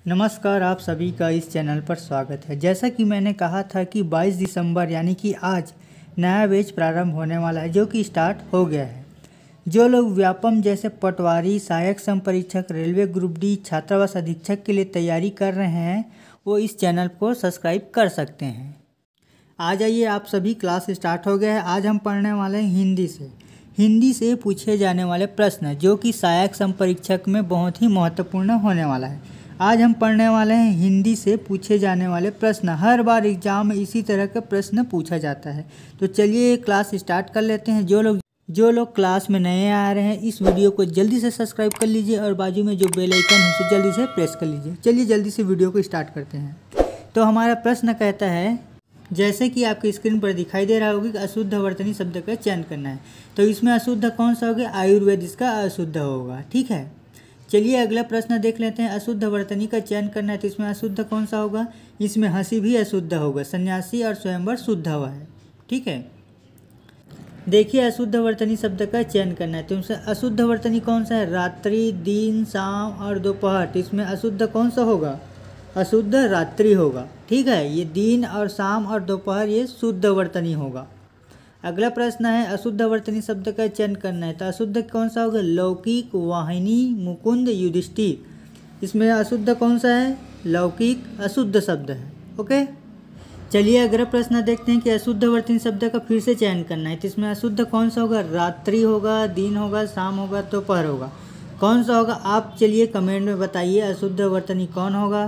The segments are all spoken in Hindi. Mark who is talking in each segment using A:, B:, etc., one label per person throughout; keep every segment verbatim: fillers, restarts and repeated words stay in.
A: नमस्कार, आप सभी का इस चैनल पर स्वागत है। जैसा कि मैंने कहा था कि बाईस दिसंबर यानी कि आज नया बैच प्रारंभ होने वाला है, जो कि स्टार्ट हो गया है। जो लोग व्यापम जैसे पटवारी, सहायक संपरीक्षक, रेलवे ग्रुप डी, छात्रावास अधीक्षक के लिए तैयारी कर रहे हैं, वो इस चैनल को सब्सक्राइब कर सकते हैं। आ जाइए, आप सभी, क्लास स्टार्ट हो गया है। आज हम पढ़ने वाले हैं हिंदी से हिंदी से पूछे जाने वाले प्रश्न, जो कि सहायक संपरीक्षक में बहुत ही महत्वपूर्ण होने वाला है। आज हम पढ़ने वाले हैं हिंदी से पूछे जाने वाले प्रश्न। हर बार एग्जाम में इसी तरह के प्रश्न पूछा जाता है। तो चलिए क्लास स्टार्ट कर लेते हैं। जो लोग जो लोग क्लास में नए आ रहे हैं, इस वीडियो को जल्दी से सब्सक्राइब कर लीजिए और बाजू में जो बेल आइकन है उसे जल्दी से प्रेस कर लीजिए। चलिए जल्दी से वीडियो को स्टार्ट करते हैं। तो हमारा प्रश्न कहता है, जैसे कि आपकी स्क्रीन पर दिखाई दे रहा होगा कि अशुद्ध वर्तनी शब्द का चयन करना है। तो इसमें अशुद्ध कौन सा होगा? आयुर्वेद इसका अशुद्ध होगा। ठीक है, चलिए अगला प्रश्न देख लेते हैं। अशुद्ध वर्तनी का चयन करना है, तो इसमें अशुद्ध कौन सा होगा? इसमें हंसी भी अशुद्ध होगा। सन्यासी और स्वयंवर शुद्ध हुआ है। ठीक है, देखिए अशुद्ध वर्तनी शब्द का चयन करना है, तो इसमें अशुद्ध वर्तनी कौन सा है? रात्रि, दिन, शाम और दोपहर। तो इसमें अशुद्ध कौन सा होगा? अशुद्ध रात्रि होगा। ठीक है, ये दिन और शाम और दोपहर ये शुद्ध वर्तनी होगा। अगला प्रश्न है, अशुद्ध वर्तनी शब्द का चयन करना है, तो अशुद्ध कौन सा होगा? लौकिक, वाहिनी, मुकुंद, युधिष्ठिर। इसमें अशुद्ध कौन सा है? लौकिक अशुद्ध शब्द है। ओके, चलिए अगला प्रश्न देखते हैं कि अशुद्ध वर्तनी शब्द का फिर से चयन करना है, तो इसमें अशुद्ध कौन सा होगा? रात्रि होगा, दिन होगा, शाम होगा, दोपहर होगा। कौन सा होगा? आप चलिए कमेंट में बताइए अशुद्ध वर्तनी कौन होगा।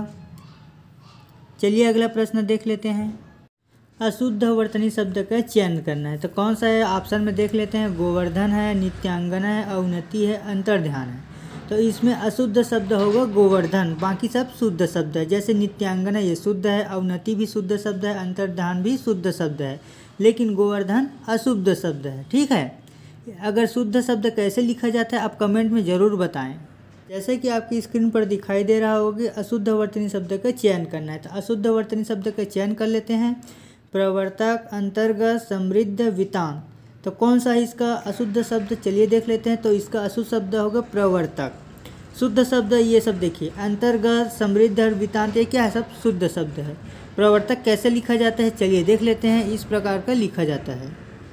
A: चलिए अगला प्रश्न देख लेते हैं। अशुद्ध वर्तनी शब्द का चयन करना है, तो कौन सा है? ऑप्शन में देख लेते हैं। गोवर्धन है, नित्यांगना है, अवनति है, अंतर्ध्यान है। तो इसमें अशुद्ध शब्द होगा गोवर्धन, बाकी सब शुद्ध शब्द है। जैसे नित्यांगना ये शुद्ध है, अवनति भी शुद्ध शब्द है, अंतर्ध्यान भी शुद्ध शब्द है, लेकिन गोवर्धन अशुद्ध शब्द है। ठीक है, अगर शुद्ध शब्द कैसे लिखा जाता है आप कमेंट में ज़रूर बताएं। जैसे कि आपकी स्क्रीन पर दिखाई दे रहा होगा कि अशुद्ध वर्तनी शब्द का चयन करना है, तो अशुद्ध वर्तनी शब्द का चयन कर लेते हैं। प्रवर्तक, अंतर्गत, समृद्ध, वितान। तो कौन सा है इसका अशुद्ध शब्द? चलिए देख लेते हैं। तो इसका अशुद्ध शब्द होगा प्रवर्तक। शुद्ध शब्द ये सब देखिए, अंतर्गत, समृद्ध और वितान, ये क्या है? सब शुद्ध शब्द है। प्रवर्तक कैसे लिखा जाता है? चलिए देख लेते हैं। इस प्रकार का लिखा जाता है।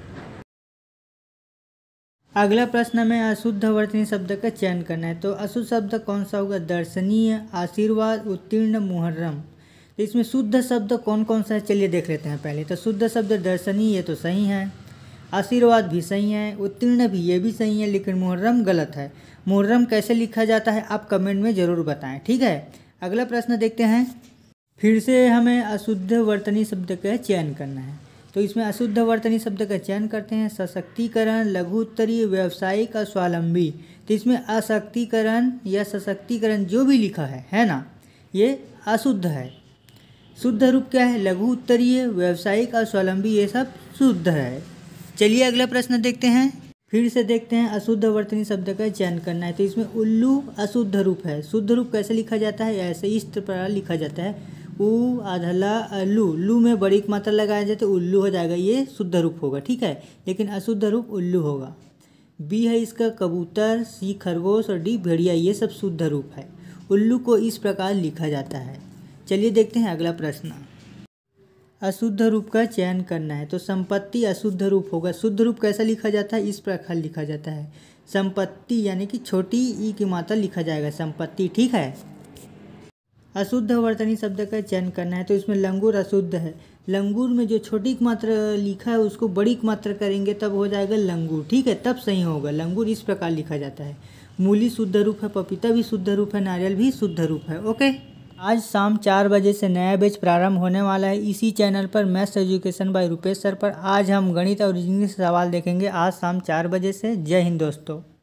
A: अगला प्रश्न में अशुद्ध वर्तनी शब्द का चयन करना है, तो अशुद्ध शब्द कौन सा होगा? दर्शनीय, आशीर्वाद, उत्तीर्ण, मुहर्रम। तो इसमें शुद्ध शब्द कौन कौन सा है? चलिए देख लेते हैं पहले। तो शुद्ध शब्द दर्शनीय, ये तो सही है। आशीर्वाद भी सही है, उत्तीर्ण भी, ये भी सही है, लेकिन मुहर्रम गलत है। मुहर्रम कैसे लिखा जाता है आप कमेंट में ज़रूर बताएं। ठीक है, अगला प्रश्न देखते हैं। फिर से हमें अशुद्ध वर्तनी शब्द का चयन करना है, तो इसमें अशुद्ध वर्तनी शब्द का चयन करते हैं। सशक्तिकरण, लघु उत्तरीय, व्यावसायिक और स्वावलंबी। तो इसमें अशक्तिकरण या सशक्तिकरण जो भी लिखा है है ना, ये अशुद्ध है। शुद्ध रूप क्या है? लघु उत्तरीय, व्यावसायिक और स्वावलंबी, ये सब शुद्ध है। चलिए अगला प्रश्न देखते हैं। फिर से देखते हैं, अशुद्ध वर्तनी शब्द का चयन करना है, तो इसमें उल्लू अशुद्ध रूप है। शुद्ध रूप कैसे लिखा जाता है? ऐसे इस प्रकार लिखा जाता है। उ, आधला, अलू, लू में बड़ी मात्रा लगाया जाए तो उल्लू हो जाएगा, ये शुद्ध रूप होगा। ठीक है, लेकिन अशुद्ध रूप उल्लू होगा। बी है इसका कबूतर, सी खरगोश और डी भेड़िया, ये सब शुद्ध रूप है। उल्लू को इस प्रकार लिखा जाता है। चलिए देखते हैं अगला प्रश्न। अशुद्ध रूप का चयन करना है, तो संपत्ति अशुद्ध रूप होगा। शुद्ध रूप कैसा लिखा जाता है? इस प्रकार लिखा जाता है। संपत्ति यानी कि छोटी ई की मात्रा लिखा जाएगा, संपत्ति। ठीक है, अशुद्ध वर्तनी शब्द का चयन करना है, तो इसमें लंगूर अशुद्ध है। लंगूर में जो छोटी मात्रा लिखा है उसको बड़ी मात्रा करेंगे तब हो जाएगा लंगूर। ठीक है, तब सही होगा। लंगूर इस प्रकार लिखा जाता है। मूली शुद्ध रूप है, पपीता भी शुद्ध रूप है, नारियल भी शुद्ध रूप है। ओके, आज शाम चार बजे से नया बैच प्रारंभ होने वाला है इसी चैनल पर, maths education by Rupesh sir पर। आज हम गणित और रीजनिंग से सवाल देखेंगे आज शाम चार बजे से। जय हिंद दोस्तों।